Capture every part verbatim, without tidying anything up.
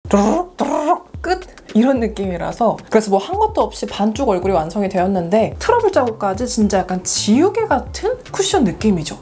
뚜루룩 뚜루룩 끝! 이런 느낌이라서 그래서 뭐 한 것도 없이 반쪽 얼굴이 완성이 되었는데 트러블 자국까지 진짜 약간 지우개 같은 쿠션 느낌이죠.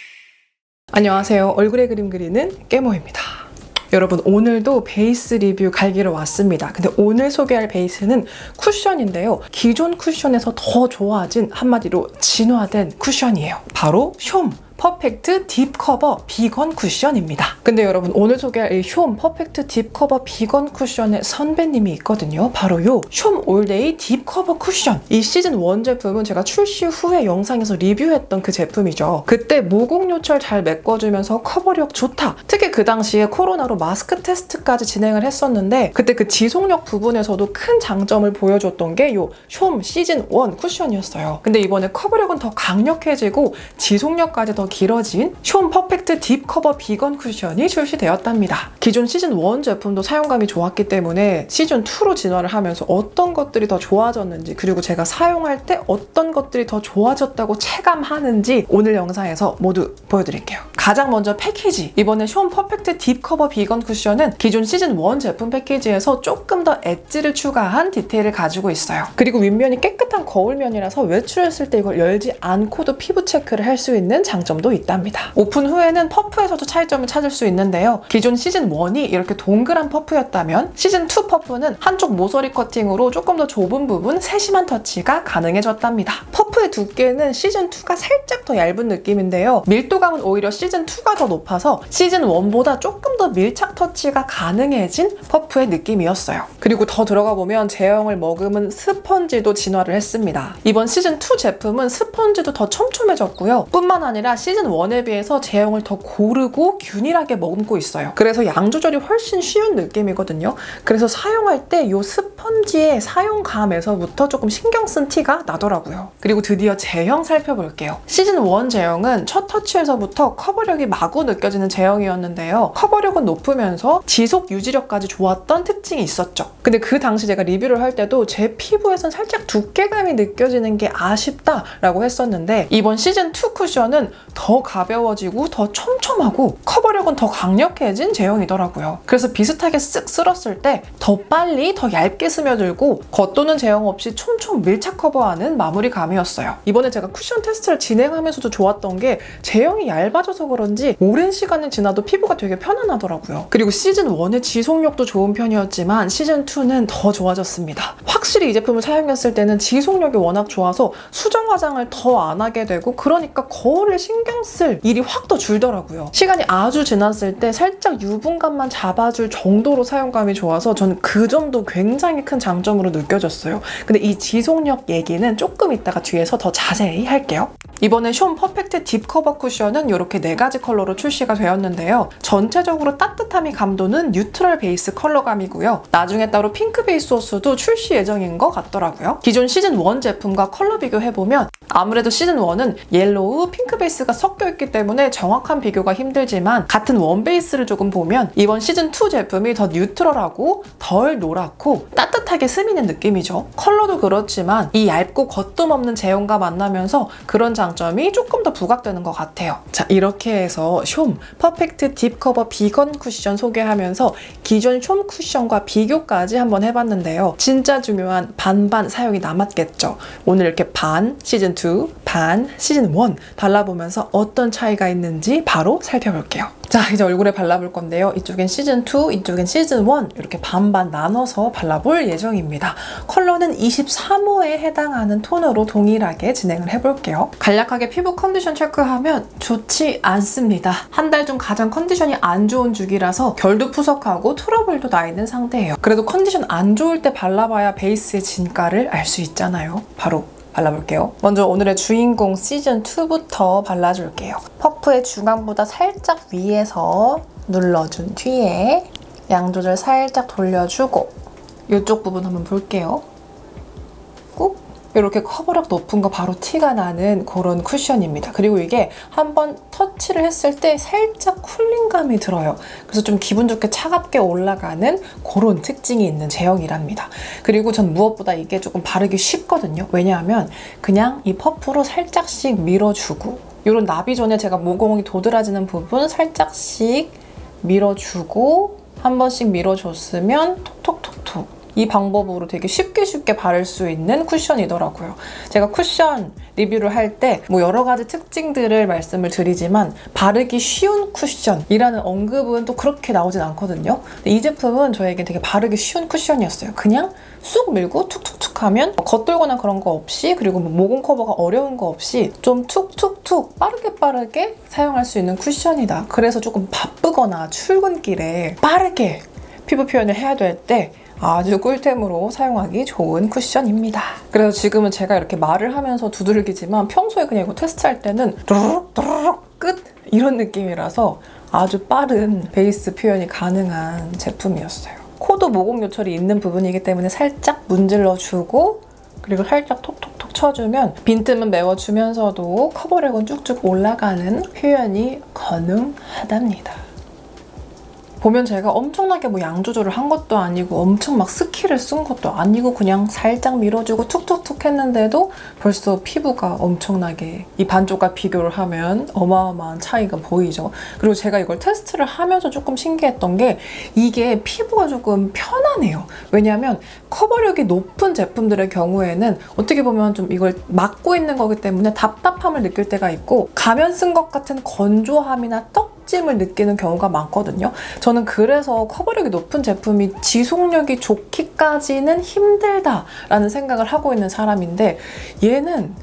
안녕하세요. 얼굴에 그림 그리는 깨모입니다. 여러분, 오늘도 베이스 리뷰 갈기러 왔습니다. 근데 오늘 소개할 베이스는 쿠션인데요. 기존 쿠션에서 더 좋아진, 한마디로 진화된 쿠션이에요. 바로 숑 퍼펙트 딥 커버 비건 쿠션입니다. 근데 여러분, 오늘 소개할 이 숑 퍼펙트 딥 커버 비건 쿠션의 선배님이 있거든요. 바로 요 숑 올데이 딥 커버 쿠션. 이 시즌 일 제품은 제가 출시 후에 영상에서 리뷰했던 그 제품이죠. 그때 모공 요철 잘 메꿔주면서 커버력 좋다. 특히 그 당시에 코로나로 마스크 테스트까지 진행을 했었는데 그때 그 지속력 부분에서도 큰 장점을 보여줬던 게 요 숑 시즌 일 쿠션이었어요. 근데 이번에 커버력은 더 강력해지고 지속력까지 더 길어진 숑 퍼펙트 딥 커버 비건 쿠션이 출시되었답니다. 기존 시즌 일 제품도 사용감이 좋았기 때문에 시즌 이로 진화를 하면서 어떤 것들이 더 좋아졌는지, 그리고 제가 사용할 때 어떤 것들이 더 좋아졌다고 체감하는지 오늘 영상에서 모두 보여드릴게요. 가장 먼저 패키지. 이번에 숑 퍼펙트 딥 커버 비건 쿠션은 기존 시즌 일 제품 패키지에서 조금 더 엣지를 추가한 디테일을 가지고 있어요. 그리고 윗면이 깨끗한 거울면이라서 외출했을 때 이걸 열지 않고도 피부 체크를 할 수 있는 장점 도 있답니다. 오픈 후에는 퍼프에서도 차이점을 찾을 수 있는데요. 기존 시즌 일이 이렇게 동그란 퍼프였다면 시즌 이 퍼프는 한쪽 모서리 커팅으로 조금 더 좁은 부분 세심한 터치가 가능해졌답니다. 퍼프의 두께는 시즌 이가 살짝 더 얇은 느낌인데요. 밀도감은 오히려 시즌 이가 더 높아서 시즌 일보다 조금 더 밀착 터치가 가능해진 퍼프의 느낌이었어요. 그리고 더 들어가 보면 제형을 머금은 스펀지도 진화를 했습니다. 이번 시즌 이 제품은 스펀지도 더 촘촘해졌고요. 뿐만 아니라 시즌 일에 비해서 제형을 더 고르고 균일하게 머금고 있어요. 그래서 양 조절이 훨씬 쉬운 느낌이거든요. 그래서 사용할 때 이 스펀지의 사용감에서부터 조금 신경 쓴 티가 나더라고요. 그리고 드디어 제형 살펴볼게요. 시즌 일 제형은 첫 터치에서부터 커버력이 마구 느껴지는 제형이었는데요. 커버력은 높으면서 지속 유지력까지 좋았던 특징이 있었죠. 근데 그 당시 제가 리뷰를 할 때도 제 피부에선 살짝 두께감이 느껴지는 게 아쉽다라고 했었는데 이번 시즌 이 쿠션은 더 가벼워지고 더 촘촘하고 커버력은 더 강력해진 제형이더라고요. 그래서 비슷하게 쓱 쓸었을 때 더 빨리 더 얇게 스며들고 겉도는 제형 없이 촘촘 밀착 커버하는 마무리감이었어요. 이번에 제가 쿠션 테스트를 진행하면서도 좋았던 게 제형이 얇아져서 그런지 오랜 시간이 지나도 피부가 되게 편안하더라고요. 그리고 시즌 일의 지속력도 좋은 편이었지만 시즌 이는 더 좋아졌습니다. 확실히 이 제품을 사용했을 때는 지속력이 워낙 좋아서 수정 화장을 더 안 하게 되고 그러니까 거울을 신경 쓸 일이 확 더 줄더라고요. 시간이 아주 지났을 때 살짝 유분감만 잡아줄 정도로 사용감이 좋아서 저는 그 점도 굉장히 큰 장점으로 느껴졌어요. 근데 이 지속력 얘기는 조금 이따가 뒤에서 더 자세히 할게요. 이번에 숑 퍼펙트 딥 커버 쿠션은 이렇게 네 가지 컬러로 출시가 되었는데요. 전체적으로 따뜻함이 감도는 뉴트럴 베이스 컬러감이고요. 나중에 따로 핑크 베이스 호스도 출시 예정인 것 같더라고요. 기존 시즌 일 제품과 컬러 비교해보면 아무래도 시즌 일은 옐로우, 핑크 베이스가 섞여있기 때문에 정확한 비교가 힘들지만 같은 원 베이스를 조금 보면 이번 시즌 이 제품이 더 뉴트럴하고 덜 노랗고 따뜻하게 스미는 느낌이죠. 컬러도 그렇지만 이 얇고 겉돔 없는 제형과 만나면서 그런 장점이 조금 더 부각되는 것 같아요. 자, 이렇게 해서 숑 퍼펙트 딥 커버 비건 쿠션 소개하면서 기존 숑 쿠션과 비교까지 한번 해봤는데요. 진짜 중요한 반반 사용이 남았겠죠. 오늘 이렇게 반 시즌 이, 반 시즌 일 발라보면서 어떤 차이가 있는지 바로 살펴볼게요. 자, 이제 얼굴에 발라볼 건데요. 이쪽엔 시즌 이, 이쪽엔 시즌 일 이렇게 반반 나눠서 발라볼 예정입니다. 컬러는 이십삼 호에 해당하는 톤으로 동일하게 진행을 해볼게요. 간략하게 피부 컨디션 체크하면 좋지 않습니다. 한 달 중 가장 컨디션이 안 좋은 주기라서 결도 푸석하고 트러블도 나 있는 상태예요. 그래도 컨디션 안 좋을 때 발라봐야 베이스의 진가를 알 수 있잖아요. 바로 발라볼게요. 먼저 오늘의 주인공 시즌 이부터 발라줄게요. 퍼프의 중앙보다 살짝 위에서 눌러준 뒤에 양 조절 살짝 돌려주고 이쪽 부분 한번 볼게요. 꾹! 이렇게 커버력 높은 거 바로 티가 나는 그런 쿠션입니다. 그리고 이게 한번 터치를 했을 때 살짝 쿨링감이 들어요. 그래서 좀 기분 좋게 차갑게 올라가는 그런 특징이 있는 제형이랍니다. 그리고 전 무엇보다 이게 조금 바르기 쉽거든요. 왜냐하면 그냥 이 퍼프로 살짝씩 밀어주고 이런 나비 존에 제가 모공이 도드라지는 부분 살짝씩 밀어주고 한 번씩 밀어줬으면 톡톡톡톡. 이 방법으로 되게 쉽게 쉽게 바를 수 있는 쿠션이더라고요. 제가 쿠션 리뷰를 할 때 뭐 여러 가지 특징들을 말씀을 드리지만 바르기 쉬운 쿠션이라는 언급은 또 그렇게 나오진 않거든요. 근데 이 제품은 저에게 되게 바르기 쉬운 쿠션이었어요. 그냥 쑥 밀고 툭툭툭 하면 겉돌거나 그런 거 없이, 그리고 뭐 모공 커버가 어려운 거 없이 좀 툭툭툭 빠르게 빠르게 사용할 수 있는 쿠션이다. 그래서 조금 바쁘거나 출근길에 빠르게 피부 표현을 해야 될 때 아주 꿀템으로 사용하기 좋은 쿠션입니다. 그래서 지금은 제가 이렇게 말을 하면서 두들기지만 평소에 그냥 이거 테스트할 때는 또르륵 또르륵 끝! 이런 느낌이라서 아주 빠른 베이스 표현이 가능한 제품이었어요. 코도 모공 요철이 있는 부분이기 때문에 살짝 문질러주고, 그리고 살짝 톡톡톡 쳐주면 빈틈은 메워주면서도 커버력은 쭉쭉 올라가는 표현이 가능하답니다. 보면 제가 엄청나게 뭐 양 조절을 한 것도 아니고 엄청 막 스킬을 쓴 것도 아니고 그냥 살짝 밀어주고 툭툭툭 했는데도 벌써 피부가 엄청나게 이 반쪽과 비교를 하면 어마어마한 차이가 보이죠. 그리고 제가 이걸 테스트를 하면서 조금 신기했던 게 이게 피부가 조금 편하네요. 왜냐하면 커버력이 높은 제품들의 경우에는 어떻게 보면 좀 이걸 막고 있는 거기 때문에 답답함을 느낄 때가 있고 가면 쓴 것 같은 건조함이나 떡짐을 느끼는 경우가 많거든요. 저는 그래서 커버력이 높은 제품이 지속력이 좋기까지는 힘들다라는 생각을 하고 있는 사람인데 얘는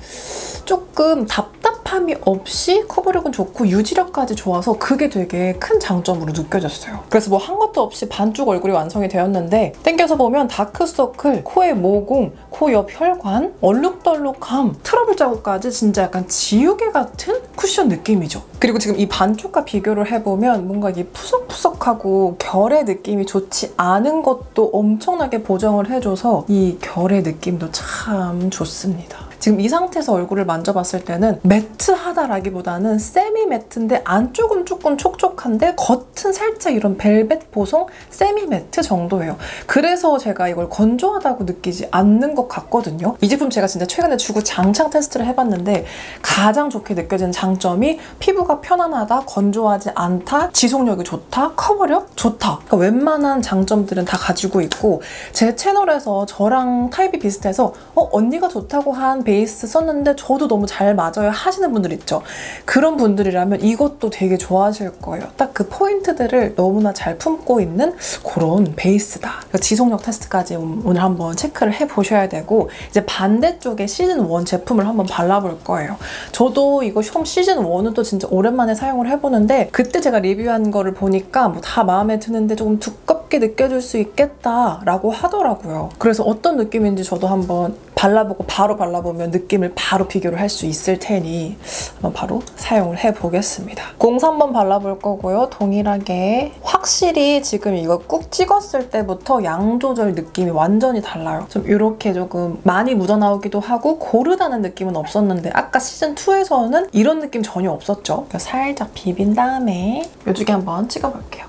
조금 답답함이 없이 커버력은 좋고 유지력까지 좋아서 그게 되게 큰 장점으로 느껴졌어요. 그래서 뭐 한 것도 없이 반쪽 얼굴이 완성이 되었는데 땡겨서 보면 다크서클, 코의 모공, 코 옆 혈관, 얼룩덜룩함, 트러블 자국까지 진짜 약간 지우개 같은 쿠션 느낌이죠. 그리고 지금 이 반쪽과 비교를 해보면 뭔가 이 푸석푸석하고 결의 느낌이 좋지 않은 것도 엄청나게 보정을 해줘서 이 결의 느낌도 참 좋습니다. 지금 이 상태에서 얼굴을 만져봤을 때는 매트하다라기보다는 세미 매트인데 안쪽은 조금 촉촉한데 겉은 살짝 이런 벨벳 보송 세미 매트 정도예요. 그래서 제가 이걸 건조하다고 느끼지 않는 것 같거든요. 이 제품 제가 진짜 최근에 주구 장창 테스트를 해봤는데 가장 좋게 느껴지는 장점이 피부가 편안하다, 건조하지 않다, 지속력이 좋다, 커버력 좋다. 그러니까 웬만한 장점들은 다 가지고 있고 제 채널에서 저랑 타입이 비슷해서 어 언니가 좋다고 한 베이스 썼는데 저도 너무 잘 맞아요 하시는 분들 있죠. 그런 분들이라면 이것도 되게 좋아하실 거예요. 딱 그 포인트들을 너무나 잘 품고 있는 그런 베이스다. 지속력 테스트까지 오늘 한번 체크를 해보셔야 되고 이제 반대쪽에 시즌 원 제품을 한번 발라볼 거예요. 저도 이거 홈 시즌 원은 또 진짜 오랜만에 사용을 해보는데 그때 제가 리뷰한 거를 보니까 뭐 다 마음에 드는데 조금 두껍게 느껴질 수 있겠다라고 하더라고요. 그래서 어떤 느낌인지 저도 한번 발라보고 바로 발라보면 느낌을 바로 비교를 할 수 있을 테니 한번 바로 사용을 해보겠습니다. 공삼 번 발라볼 거고요. 동일하게 확실히 지금 이거 꾹 찍었을 때부터 양 조절 느낌이 완전히 달라요. 좀 이렇게 조금 많이 묻어나오기도 하고 고르다는 느낌은 없었는데 아까 시즌 투에서는 이런 느낌 전혀 없었죠. 살짝 비빈 다음에 이쪽에 한번 찍어볼게요.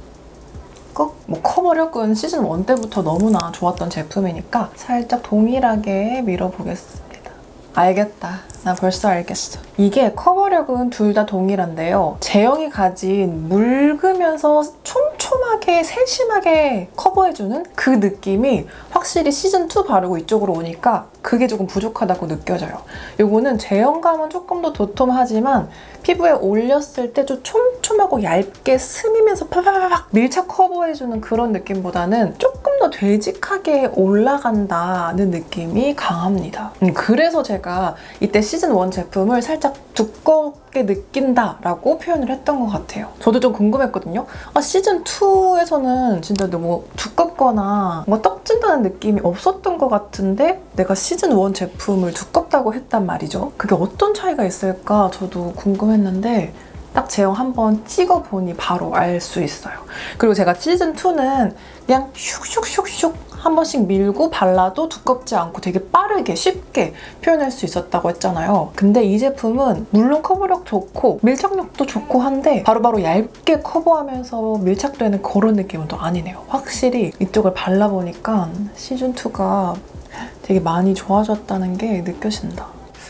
뭐 커버력은 시즌 원 때부터 너무나 좋았던 제품이니까 살짝 동일하게 밀어보겠습니다. 알겠다. 나 벌써 알겠어. 이게 커버력은 둘 다 동일한데요. 제형이 가진 묽으면서 촘촘하게 세심하게 커버해주는 그 느낌이 확실히 시즌 투 바르고 이쪽으로 오니까 그게 조금 부족하다고 느껴져요. 요거는 제형감은 조금 더 도톰하지만 피부에 올렸을 때 좀 촘촘하고 얇게 스미면서 파파파박 밀착 커버해주는 그런 느낌보다는 조금 더 되직하게 올라간다는 느낌이 강합니다. 음, 그래서 제가 이때 시즌 원 제품을 살짝 두껍게 느낀다라고 표현을 했던 것 같아요. 저도 좀 궁금했거든요. 아, 시즌 투에서는 진짜 너무 두껍거나 뭔가 떡진다는 느낌이 없었던 것 같은데 내가 시즌 원 제품을 두껍다고 했단 말이죠. 그게 어떤 차이가 있을까 저도 궁금했는데 딱 제형 한번 찍어보니 바로 알 수 있어요. 그리고 제가 시즌 투는 그냥 슉슉슉슉 한 번씩 밀고 발라도 두껍지 않고 되게 빠르게 쉽게 표현할 수 있었다고 했잖아요. 근데 이 제품은 물론 커버력 좋고 밀착력도 좋고 한데 바로바로 얇게 커버하면서 밀착되는 그런 느낌은 또 아니네요. 확실히 이쪽을 발라보니까 시즌 투가 되게 많이 좋아졌다는 게 느껴진다.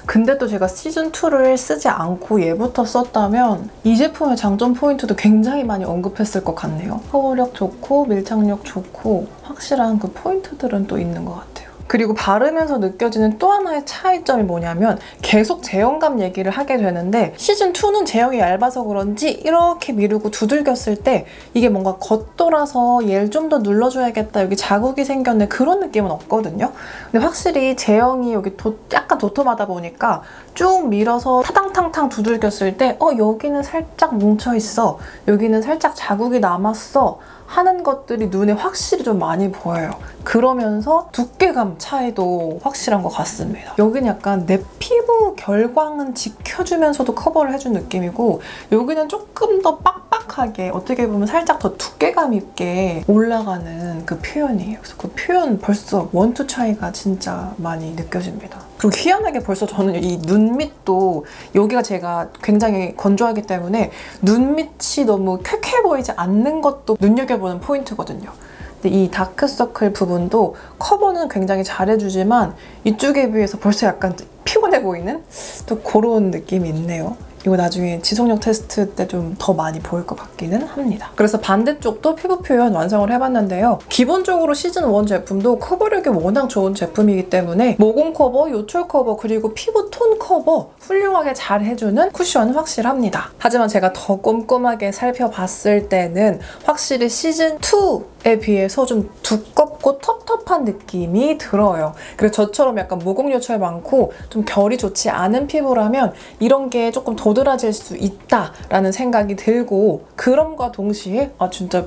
근데 또 제가 시즌이를 쓰지 않고 얘부터 썼다면 이 제품의 장점 포인트도 굉장히 많이 언급했을 것 같네요. 커버력 좋고 밀착력 좋고 확실한 그 포인트들은 또 있는 것 같아요. 그리고 바르면서 느껴지는 또 하나의 차이점이 뭐냐면 계속 제형감 얘기를 하게 되는데 시즌이는 제형이 얇아서 그런지 이렇게 미루고 두들겼을 때 이게 뭔가 겉돌아서 얘를 좀 더 눌러줘야겠다, 여기 자국이 생겼네, 그런 느낌은 없거든요. 근데 확실히 제형이 여기 도, 약간 도톰하다 보니까 쭉 밀어서 타당탕탕 두들겼을 때 어 여기는 살짝 뭉쳐있어, 여기는 살짝 자국이 남았어 하는 것들이 눈에 확실히 좀 많이 보여요. 그러면서 두께감 차이도 확실한 것 같습니다. 여기는 약간 내 피부 결광은 지켜주면서도 커버를 해준 느낌이고 여기는 조금 더 빡빡하게 어떻게 보면 살짝 더 두께감 있게 올라가는 그 표현이에요. 그래서 그 표현 벌써 원투 차이가 진짜 많이 느껴집니다. 그리고 희한하게 벌써 저는 이 눈밑도 여기가 제가 굉장히 건조하기 때문에 눈밑이 너무 쾌쾌 보이지 않는 것도 눈여겨보는 포인트거든요. 근데 이 다크서클 부분도 커버는 굉장히 잘해주지만 이쪽에 비해서 벌써 약간 피곤해 보이는 또 그런 느낌이 있네요. 이거 나중에 지속력 테스트 때 좀 더 많이 보일 것 같기는 합니다. 그래서 반대쪽도 피부 표현 완성을 해봤는데요. 기본적으로 시즌일 제품도 커버력이 워낙 좋은 제품이기 때문에 모공 커버, 요철 커버, 그리고 피부 톤 커버 훌륭하게 잘 해주는 쿠션은 확실합니다. 하지만 제가 더 꼼꼼하게 살펴봤을 때는 확실히 시즌이에 비해서 좀 두껍고 텁텁한 느낌이 들어요. 그래서 저처럼 약간 모공 요철 많고 좀 결이 좋지 않은 피부라면 이런 게 조금 도드라질 수 있다라는 생각이 들고, 그럼과 동시에 아 진짜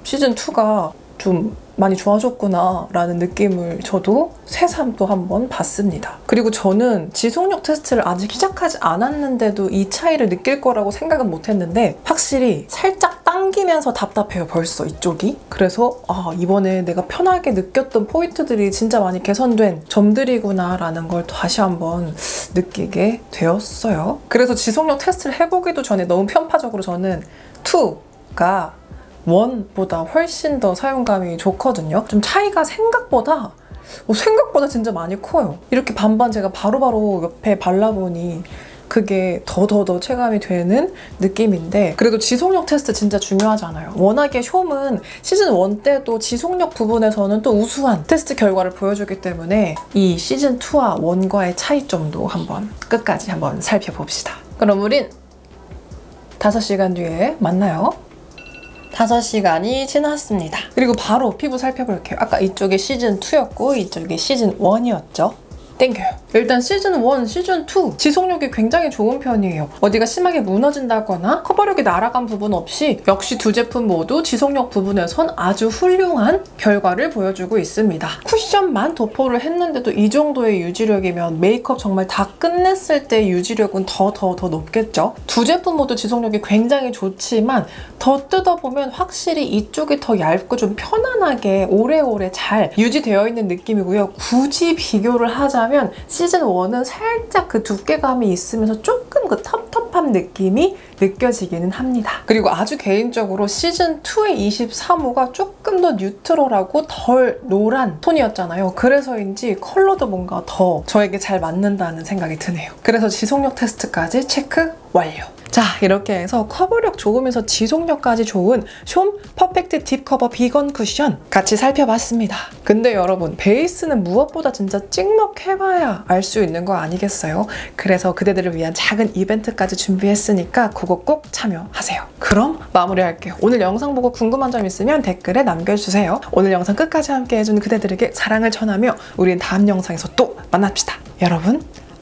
시즌이가 좀 많이 좋아졌구나 라는 느낌을 저도 새삼 또 한번 봤습니다. 그리고 저는 지속력 테스트를 아직 시작하지 않았는데도 이 차이를 느낄 거라고 생각은 못했는데 확실히 살짝 당기면서 답답해요, 벌써 이쪽이. 그래서 아 이번에 내가 편하게 느꼈던 포인트들이 진짜 많이 개선된 점들이구나 라는 걸 다시 한번 느끼게 되었어요. 그래서 지속력 테스트를 해보기도 전에 너무 편파적으로 저는 이가 일보다 훨씬 더 사용감이 좋거든요. 좀 차이가 생각보다 어, 생각보다 진짜 많이 커요. 이렇게 반반 제가 바로바로 옆에 발라보니 그게 더 더 더 체감이 되는 느낌인데, 그래도 지속력 테스트 진짜 중요하잖아요. 워낙에 숑은 시즌일 때도 지속력 부분에서는 또 우수한 테스트 결과를 보여주기 때문에 이 시즌이와 일과의 차이점도 한번 끝까지 한번 살펴봅시다. 그럼 우린 다섯 시간 뒤에 만나요. 다섯 시간이 지났습니다. 그리고 바로 피부 살펴볼게요. 아까 이쪽이 시즌이였고 이쪽이 시즌일이었죠. 땡겨요. 일단 시즌일, 시즌이 지속력이 굉장히 좋은 편이에요. 어디가 심하게 무너진다거나 커버력이 날아간 부분 없이 역시 두 제품 모두 지속력 부분에선 아주 훌륭한 결과를 보여주고 있습니다. 쿠션만 도포를 했는데도 이 정도의 유지력이면 메이크업 정말 다 끝냈을 때 유지력은 더 더 더 높겠죠. 두 제품 모두 지속력이 굉장히 좋지만 더 뜯어보면 확실히 이쪽이 더 얇고 좀 편안하게 오래오래 잘 유지되어 있는 느낌이고요. 굳이 비교를 하자면 시즌일은 살짝 그 두께감이 있으면서 조금 그 텁텁한 느낌이 느껴지기는 합니다. 그리고 아주 개인적으로 시즌이의 이십삼 호가 조금 더 뉴트럴하고 덜 노란 톤이었잖아요. 그래서인지 컬러도 뭔가 더 저에게 잘 맞는다는 생각이 드네요. 그래서 지속력 테스트까지 체크 완료! 자, 이렇게 해서 커버력 좋으면서 지속력까지 좋은 숑 퍼펙트 딥 커버 비건 쿠션 같이 살펴봤습니다. 근데 여러분, 베이스는 무엇보다 진짜 찍먹해봐야 알 수 있는 거 아니겠어요? 그래서 그대들을 위한 작은 이벤트까지 준비했으니까 그거 꼭 참여하세요. 그럼 마무리할게요. 오늘 영상 보고 궁금한 점 있으면 댓글에 남겨주세요. 오늘 영상 끝까지 함께 해준 그대들에게 사랑을 전하며 우린 다음 영상에서 또 만납시다. 여러분,